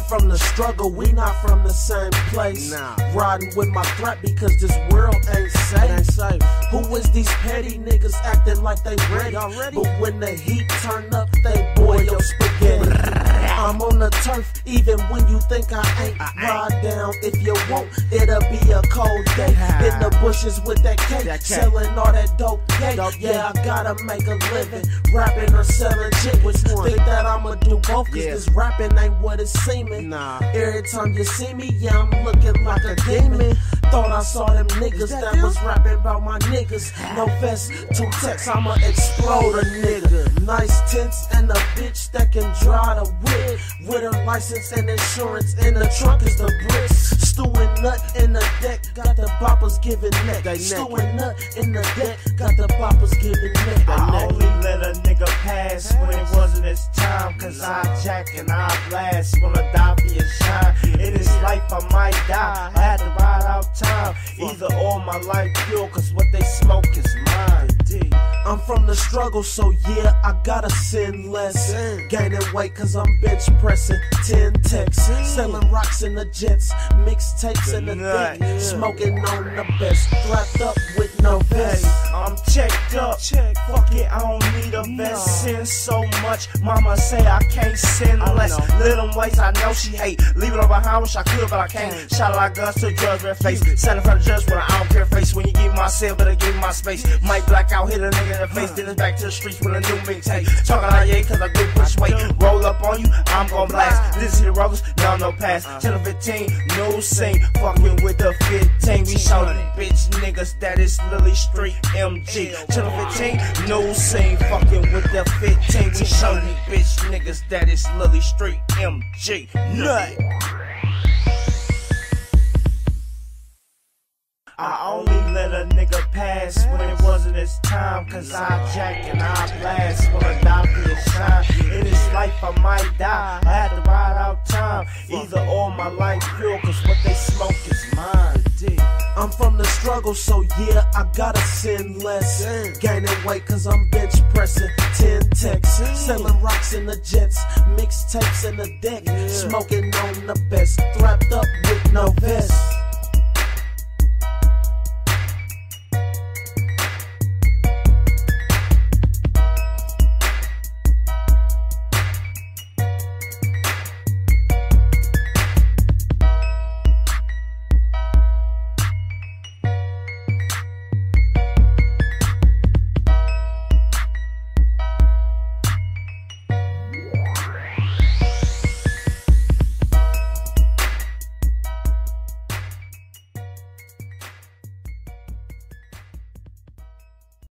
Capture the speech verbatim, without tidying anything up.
from the struggle, we not from the same place. Nah. Riding with my threat because this world ain't safe. Ain't safe. Who is these petty niggas acting like they ready? ready? But when the heat turn up, they boil your spaghetti. I'm on the turf even when you think I ain't. Ride down if you won't, it'll be a cold day. In the bushes with that cake, that cake. selling all that dope cake. Yeah, I gotta make a living, rapping or selling shit. Which one? Think that I'ma do both, cause Yeah. this rapping ain't what it's seeming. Nah. Every time you see me, yeah, I'm looking like a demon. Thought I saw them niggas that that, them? was rapping about my niggas. No vest, two texts, I'ma explode a nigga. Nice tints and a bitch that can drive the whip. With her license and insurance, in the trunk is the bricks. Stewing nut in the deck, got the boppers giving neck. They Stewing nut in the deck, got the boppers giving neck. I only let a nigga pass when it wasn't his time. Cause I jack and I blast, wanna die for your shine. In this life I might die, I had to ride out time. Either or my life pure, cause what they smoke is mine. I'm from the struggle, so yeah, I gotta sin less. Gaining weight cause I'm bench pressing ten techs. Selling rocks in the jets, mixtapes in the nut. dick. Smoking on the best, strapped up with no vest. I'm checked up, check. Fuck it, I don't need a vest. Sin so much, mama say I can't sin less. Little ways I know she hate. Leave it all behind, wish I could, but I can't. Shot a lot of guns to drugs, red face. Sat in front of the judge with an I don't care face. When you give my cell, better give me my space. Might black out, hit a nigga in the face. Then it's back to the streets with a new mixtape. Talking like yeah, cause I do push weight. Roll up on you, I'm gon' blast. This is the rollers, now no pass. ten or fifteen, no sing. Fucking with the fifteen. We show the bitch niggas that is Lily Street M G. ten or fifteen, no sing. Fucking with the fifteen. We show the bitch niggas that is Lily Street M G. Nut. I only let a nigga pass when it wasn't his time. Cause I jack and I blast, wanna die for your shine. In this life I might die, I had to ride out time. Either or my life pure, cause what they smoke is mine. I'm from the struggle, so yeah, I gotta sin less. Gaining weight cause I'm bench pressing ten techs. Selling rocks in the jets, mixtapes in the deck. Smoking on the best, strapped up with no vest.